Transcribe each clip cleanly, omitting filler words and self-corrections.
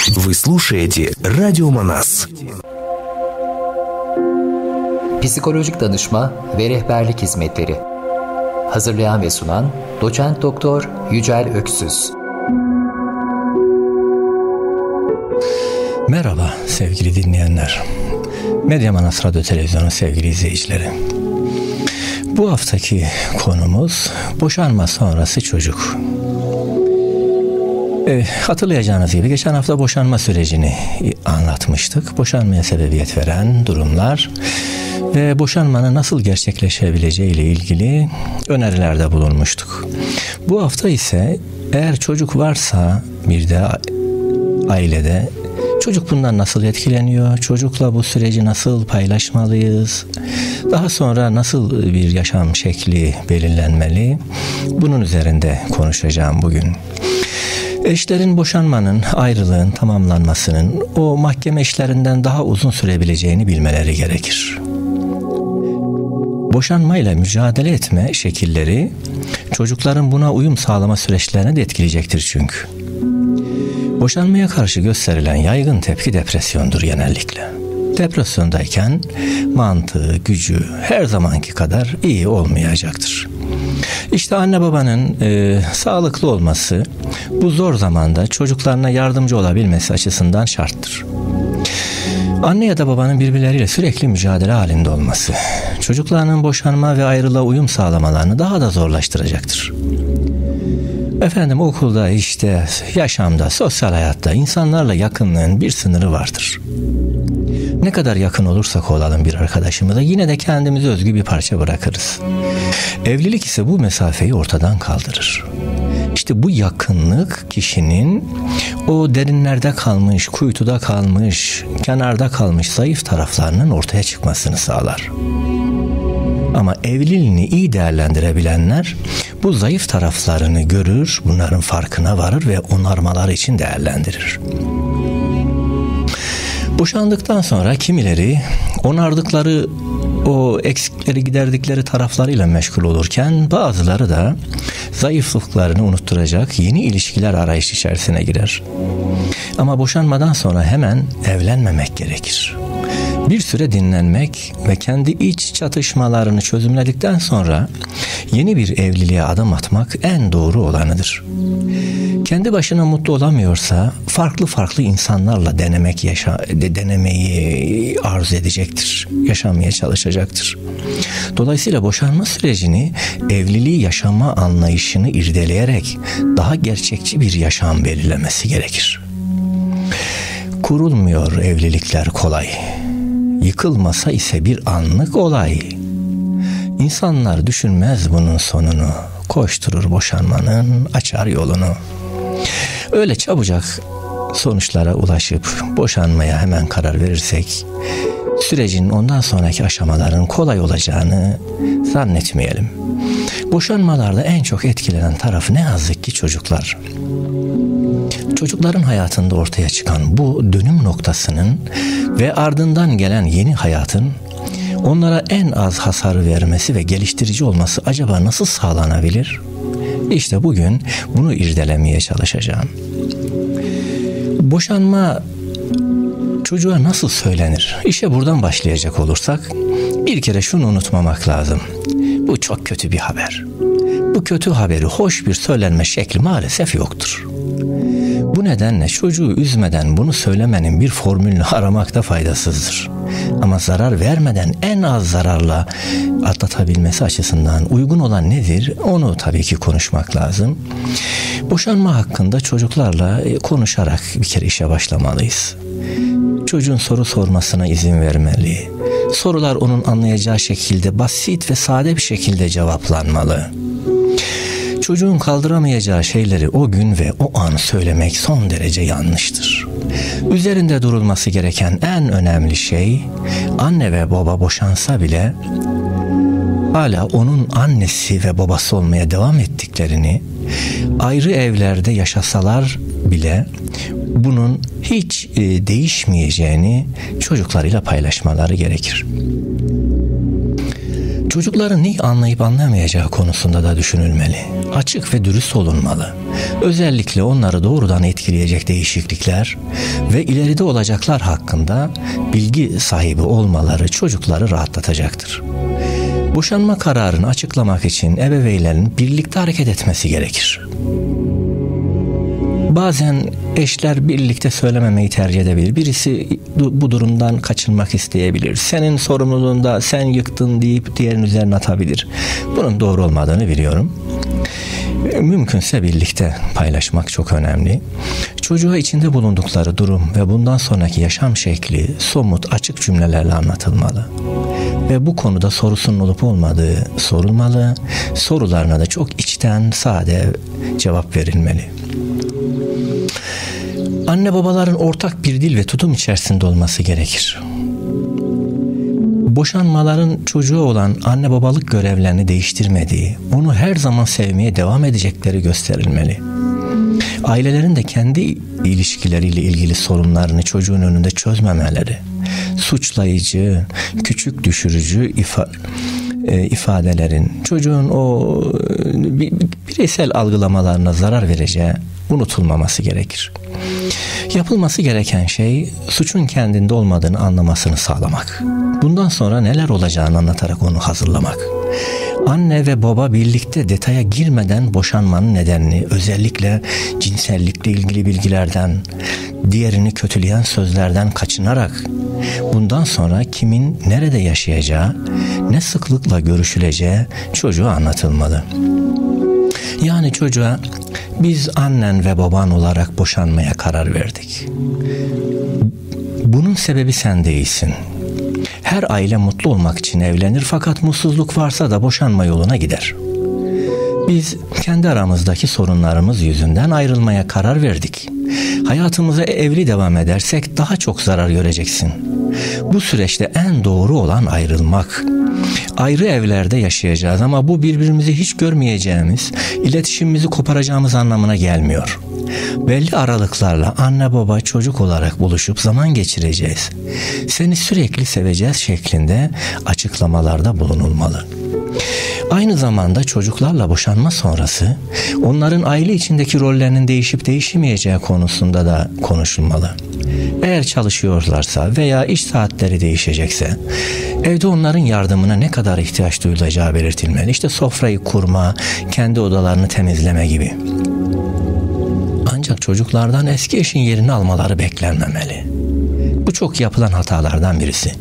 Вы слушаете Радио Манас. Psikolojik danışma ve rehberlik hizmetleri. Hazırlayan ve sunan Doçent Doktor Yücel Öksüz. Merhaba sevgili dinleyenler. Medya Manas Radyo Televizyonu sevgili izleyicileri. Bu haftaki konumuz boşanma sonrası çocuk. Hatırlayacağınız gibi geçen hafta boşanma sürecini anlatmıştık. Boşanmaya sebebiyet veren durumlar ve boşanmanın nasıl gerçekleşebileceği ile ilgili önerilerde bulunmuştuk. Bu hafta ise eğer çocuk varsa bir de ailede çocuk bundan nasıl etkileniyor? Çocukla bu süreci nasıl paylaşmalıyız? Daha sonra nasıl bir yaşam şekli belirlenmeli? Bunun üzerinde konuşacağım bugün. Eşlerin boşanmanın, ayrılığın tamamlanmasının o mahkeme işlerinden daha uzun sürebileceğini bilmeleri gerekir. Boşanmayla mücadele etme şekilleri çocukların buna uyum sağlama süreçlerini de etkileyecektir çünkü. Boşanmaya karşı gösterilen yaygın tepki depresyondur genellikle. Depresyondayken mantığı, gücü her zamanki kadar iyi olmayacaktır. İşte anne babanın sağlıklı olması bu zor zamanda çocuklarına yardımcı olabilmesi açısından şarttır. Anne ya da babanın birbirleriyle sürekli mücadele halinde olması çocuklarının boşanma ve ayrılığa uyum sağlamalarını daha da zorlaştıracaktır. Okulda, işte, yaşamda, sosyal hayatta insanlarla yakınlığın bir sınırı vardır. Ne kadar yakın olursak olalım bir arkadaşımıza yine de kendimize özgü bir parça bırakırız. Evlilik ise bu mesafeyi ortadan kaldırır. İşte bu yakınlık kişinin o derinlerde kalmış, kuytuda kalmış, kenarda kalmış zayıf taraflarının ortaya çıkmasını sağlar. Ama evliliğini iyi değerlendirebilenler bu zayıf taraflarını görür, bunların farkına varır ve onarmaları için değerlendirir. Boşandıktan sonra kimileri onardıkları o eksikleri giderdikleri taraflarıyla meşgul olurken bazıları da zayıflıklarını unutturacak yeni ilişkiler arayış içerisine girer. Ama boşanmadan sonra hemen evlenmemek gerekir. Bir süre dinlenmek ve kendi iç çatışmalarını çözümledikten sonra yeni bir evliliğe adım atmak en doğru olanıdır. Kendi başına mutlu olamıyorsa farklı insanlarla denemeyi arzu edecektir. Yaşamaya çalışacaktır. Dolayısıyla boşanma sürecini evliliği yaşama anlayışını irdeleyerek daha gerçekçi bir yaşam belirlemesi gerekir. Kurulmuyor evlilikler kolay. Yıkılmasa ise bir anlık olay. İnsanlar düşünmez bunun sonunu. Koşturur boşanmanın, açar yolunu. Öyle çabucak sonuçlara ulaşıp boşanmaya hemen karar verirsek sürecin ondan sonraki aşamaların kolay olacağını zannetmeyelim. Boşanmalarda en çok etkilenen taraf ne yazık ki çocuklar. Çocukların hayatında ortaya çıkan bu dönüm noktasının ve ardından gelen yeni hayatın onlara en az hasar vermesi ve geliştirici olması acaba nasıl sağlanabilir? İşte bugün bunu irdelemeye çalışacağım. Boşanma çocuğa nasıl söylenir? İşte buradan başlayacak olursak bir kere şunu unutmamak lazım. Bu çok kötü bir haber. Bu kötü haberi hoş bir söylenme şekli maalesef yoktur. Bu nedenle çocuğu üzmeden bunu söylemenin bir formülünü aramakta faydasızdır. Ama zarar vermeden en az zararla atlatabilmesi açısından uygun olan nedir? Onu tabii ki konuşmak lazım. Boşanma hakkında çocuklarla konuşarak bir kere işe başlamalıyız. Çocuğun soru sormasına izin vermeli. Sorular onun anlayacağı şekilde basit ve sade bir şekilde cevaplanmalı. Çocuğun kaldıramayacağı şeyleri o gün ve o an söylemek son derece yanlıştır. Üzerinde durulması gereken en önemli şey, anne ve baba boşansa bile hala onun annesi ve babası olmaya devam ettiklerini, ayrı evlerde yaşasalar bile bunun hiç değişmeyeceğini çocuklarıyla paylaşmaları gerekir. Çocukların neyi anlayıp anlayamayacağı konusunda da düşünülmeli. Açık ve dürüst olunmalı. Özellikle onları doğrudan etkileyecek değişiklikler ve ileride olacaklar hakkında bilgi sahibi olmaları çocukları rahatlatacaktır. Boşanma kararını açıklamak için ebeveynlerin birlikte hareket etmesi gerekir. Bazen eşler birlikte söylememeyi tercih edebilir. Birisi bu durumdan kaçınmak isteyebilir. Senin sorumluluğunda sen yıktın deyip diğerinin üzerine atabilir. Bunun doğru olmadığını biliyorum. Mümkünse birlikte paylaşmak çok önemli. Çocuğa içinde bulundukları durum ve bundan sonraki yaşam şekli somut, açık cümlelerle anlatılmalı. Ve bu konuda sorusunun olup olmadığı sorulmalı. Sorularına da çok içten, sade cevap verilmeli. Anne babaların ortak bir dil ve tutum içerisinde olması gerekir. Boşanmaların çocuğa olan anne babalık görevlerini değiştirmediği, onu her zaman sevmeye devam edecekleri gösterilmeli. Ailelerin de kendi ilişkileriyle ilgili sorunlarını çocuğun önünde çözmemeleri, suçlayıcı, küçük düşürücü ifadelerin çocuğun o bireysel algılamalarına zarar vereceği unutulmaması gerekir. Yapılması gereken şey suçun kendinde olmadığını anlamasını sağlamak. Bundan sonra neler olacağını anlatarak onu hazırlamak. Anne ve baba birlikte detaya girmeden boşanmanın nedenini, özellikle cinsellikle ilgili bilgilerden, diğerini kötüleyen sözlerden kaçınarak bundan sonra kimin nerede yaşayacağı, ne sıklıkla görüşüleceği çocuğa anlatılmalı. Yani çocuğa biz annen ve baban olarak boşanmaya karar verdik. Bunun sebebi sen değilsin. Her aile mutlu olmak için evlenir fakat mutsuzluk varsa da boşanma yoluna gider. Biz kendi aramızdaki sorunlarımız yüzünden ayrılmaya karar verdik. Hayatımıza evli devam edersek daha çok zarar göreceksin. Bu süreçte en doğru olan ayrılmak. Ayrı evlerde yaşayacağız ama bu birbirimizi hiç görmeyeceğimiz, iletişimimizi koparacağımız anlamına gelmiyor. Belli aralıklarla anne baba çocuk olarak buluşup zaman geçireceğiz. Seni sürekli seveceğiz şeklinde açıklamalarda bulunulmalı. Aynı zamanda çocuklarla boşanma sonrası onların aile içindeki rollerinin değişip değişmeyeceği konusunda da konuşulmalı. Eğer çalışıyorlarsa veya iş saatleri değişecekse evde onların yardımına ne kadar ihtiyaç duyulacağı belirtilmeli. İşte sofrayı kurma, kendi odalarını temizleme gibi. Ancak çocuklardan eski eşin yerini almaları beklenmemeli. Bu çok yapılan hatalardan birisi.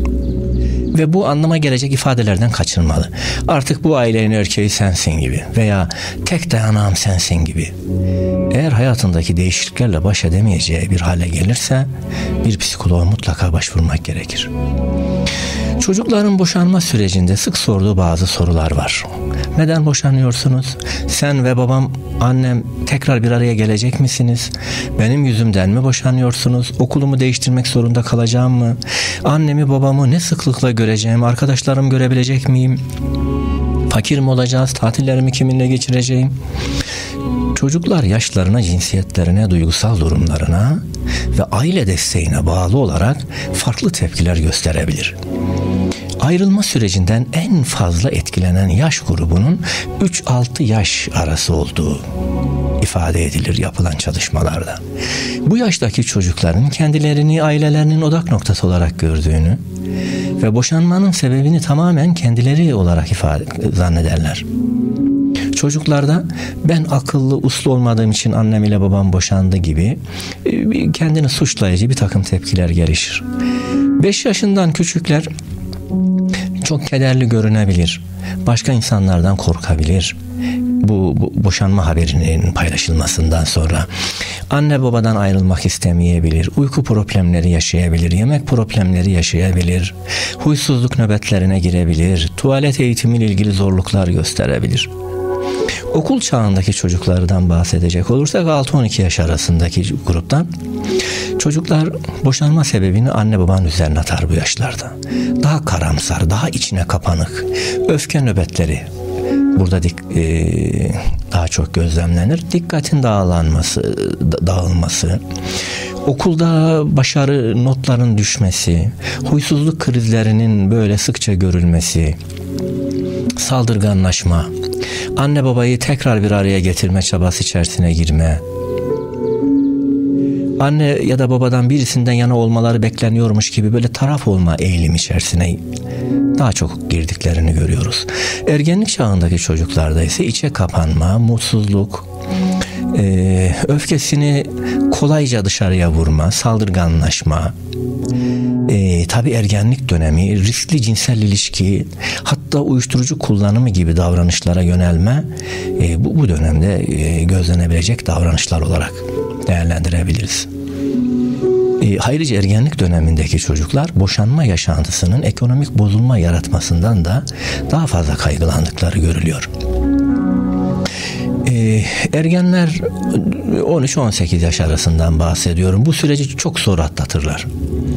Ve bu anlama gelecek ifadelerden kaçınmalı. Artık bu ailenin erkeği sensin gibi veya tek dayanağım sensin gibi. Eğer hayatındaki değişikliklerle baş edemeyeceği bir hale gelirse bir psikoloğa mutlaka başvurmak gerekir. Çocukların boşanma sürecinde sık sorduğu bazı sorular var. Neden boşanıyorsunuz? Sen ve babam, annem tekrar bir araya gelecek misiniz? Benim yüzümden mi boşanıyorsunuz? Okulumu değiştirmek zorunda kalacağım mı? Annemi babamı ne sıklıkla göreceğim? Arkadaşlarımı görebilecek miyim? Fakir mi olacağız? Tatillerimi kiminle geçireceğim? Çocuklar yaşlarına, cinsiyetlerine, duygusal durumlarına ve aile desteğine bağlı olarak farklı tepkiler gösterebilir. Ayrılma sürecinden en fazla etkilenen yaş grubunun 3-6 yaş arası olduğu ifade edilir yapılan çalışmalarda. Bu yaştaki çocukların kendilerini ailelerinin odak noktası olarak gördüğünü ve boşanmanın sebebini tamamen kendileri olarak zannederler. Çocuklarda ben akıllı, uslu olmadığım için annem ile babam boşandı gibi kendini suçlayıcı bir takım tepkiler gelişir. 5 yaşından küçükler çok kederli görünebilir. Başka insanlardan korkabilir. Bu boşanma haberinin paylaşılmasından sonra anne babadan ayrılmak istemeyebilir. Uyku problemleri yaşayabilir. Yemek problemleri yaşayabilir. Huysuzluk nöbetlerine girebilir. Tuvalet eğitimiyle ilgili zorluklar gösterebilir. Okul çağındaki çocuklardan bahsedecek olursak 6-12 yaş arasındaki gruptan çocuklar boşanma sebebini anne babanın üzerine atar bu yaşlarda. Daha karamsar, daha içine kapanık, öfke nöbetleri burada daha çok gözlemlenir. Dikkatin dağılması, okulda başarı notların düşmesi, huysuzluk krizlerinin böyle sıkça görülmesi, saldırganlaşma, anne babayı tekrar bir araya getirme çabası içerisine girme, anne ya da babadan birisinden yana olmaları bekleniyormuş gibi böyle taraf olma eğilimi içerisine daha çok girdiklerini görüyoruz. Ergenlik çağındaki çocuklarda ise içe kapanma, mutsuzluk, öfkesini kolayca dışarıya vurma, saldırganlaşma, tabii ergenlik dönemi, riskli cinsel ilişki, hatta uyuşturucu kullanımı gibi davranışlara yönelme bu dönemde gözlenebilecek davranışlar olarak değerlendirebiliriz. Ayrıca ergenlik dönemindeki çocuklar boşanma yaşantısının ekonomik bozulma yaratmasından da daha fazla kaygılandıkları görülüyor. Ergenler 13-18 yaş arasından bahsediyorum. Bu süreci çok zor atlatırlar.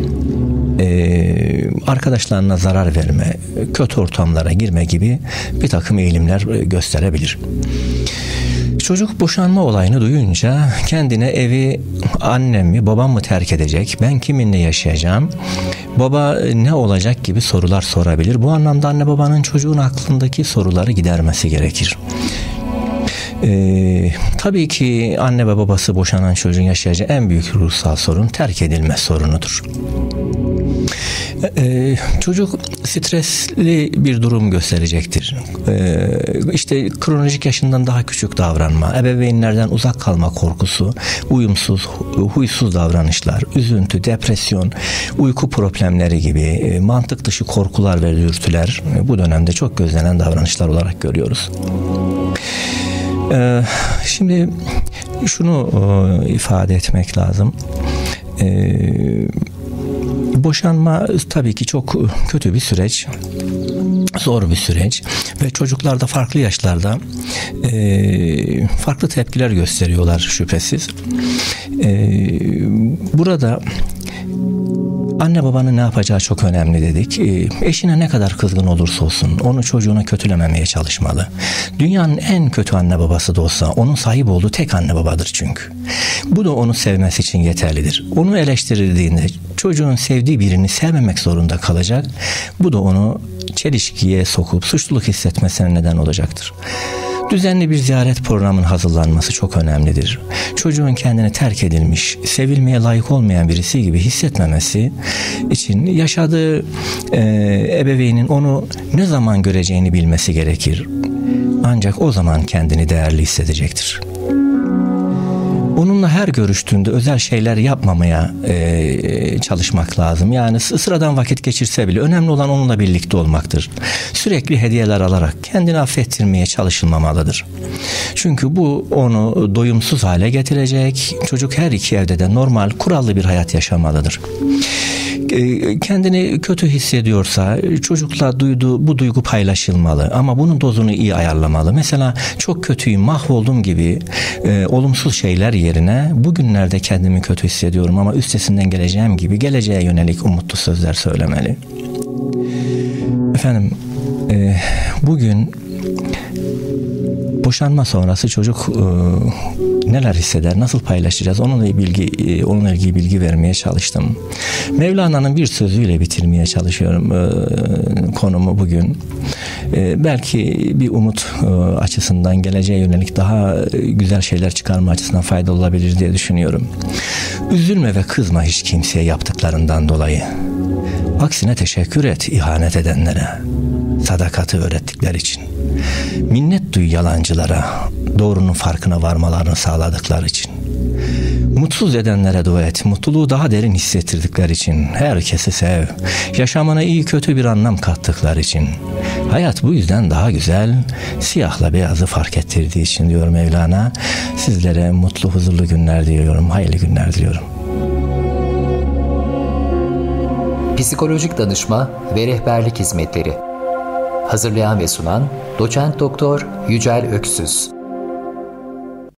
Arkadaşlarına zarar verme, kötü ortamlara girme gibi bir takım eğilimler gösterebilir. Çocuk boşanma olayını duyunca kendine evi annem mi babam mı terk edecek, ben kiminle yaşayacağım, baba ne olacak gibi sorular sorabilir. Bu anlamda anne babanın çocuğun aklındaki soruları gidermesi gerekir. Tabii ki anne ve babası boşanan çocuğun yaşayacağı en büyük ruhsal sorun terk edilme sorunudur. Çocuk stresli bir durum gösterecektir. İşte kronolojik yaşından daha küçük davranma, ebeveynlerden uzak kalma korkusu, uyumsuz, huysuz davranışlar, üzüntü, depresyon, uyku problemleri gibi mantık dışı korkular ve dürtüler bu dönemde çok gözlenen davranışlar olarak görüyoruz. Şimdi şunu ifade etmek lazım. Boşanma tabii ki çok kötü bir süreç, zor bir süreç ve çocuklar da farklı yaşlarda farklı tepkiler gösteriyorlar şüphesiz. Burada anne babanın ne yapacağı çok önemli dedik. Eşine ne kadar kızgın olursa olsun onu çocuğuna kötülememeye çalışmalı. Dünyanın en kötü anne babası da olsa onun sahip olduğu tek anne babadır çünkü. Bu da onu sevmesi için yeterlidir. Onu eleştirildiğinde çocuğun sevdiği birini sevmemek zorunda kalacak. Bu da onu çelişkiye sokup suçluluk hissetmesine neden olacaktır. Düzenli bir ziyaret programının hazırlanması çok önemlidir. Çocuğun kendini terk edilmiş, sevilmeye layık olmayan birisi gibi hissetmemesi için yaşadığı ebeveynin onu ne zaman göreceğini bilmesi gerekir. Ancak o zaman kendini değerli hissedecektir. Onunla her görüştüğünde özel şeyler yapmamaya çalışmak lazım. Yani sıradan vakit geçirse bile önemli olan onunla birlikte olmaktır. Sürekli hediyeler alarak kendini affettirmeye çalışılmamalıdır. Çünkü bu onu doyumsuz hale getirecek. Çocuk her iki evde de normal, kurallı bir hayat yaşamalıdır. Kendini kötü hissediyorsa çocukla bu duygu paylaşılmalı ama bunun dozunu iyi ayarlamalı. Mesela çok kötüyüm, mahvoldum gibi olumsuz şeyler yerine bugünlerde kendimi kötü hissediyorum ama üstesinden geleceğim gibi geleceğe yönelik umutlu sözler söylemeli. Efendim bugün boşanma sonrası çocuk neler hisseder, nasıl paylaşacağız onunla ilgili bilgi vermeye çalıştım. Mevlana'nın bir sözüyle bitirmeye çalışıyorum konumu bugün. Belki bir umut açısından geleceğe yönelik daha güzel şeyler çıkarma açısından faydalı olabilir diye düşünüyorum. Üzülme ve kızma hiç kimseye yaptıklarından dolayı. Aksine teşekkür et ihanet edenlere, sadakati öğrettikleri için. Minnet duy yalancılara, doğrunun farkına varmalarını sağladıkları için. Mutsuz edenlere dua et, mutluluğu daha derin hissettirdikleri için. Herkesi sev, yaşamına iyi kötü bir anlam kattıkları için. Hayat bu yüzden daha güzel, siyahla beyazı fark ettirdiği için diyor Mevlana. Sizlere mutlu, huzurlu günler diliyorum, hayırlı günler diliyorum. Psikolojik danışma ve rehberlik hizmetleri. Hazırlayan ve sunan Doçent Doktor Yücel Öksüz.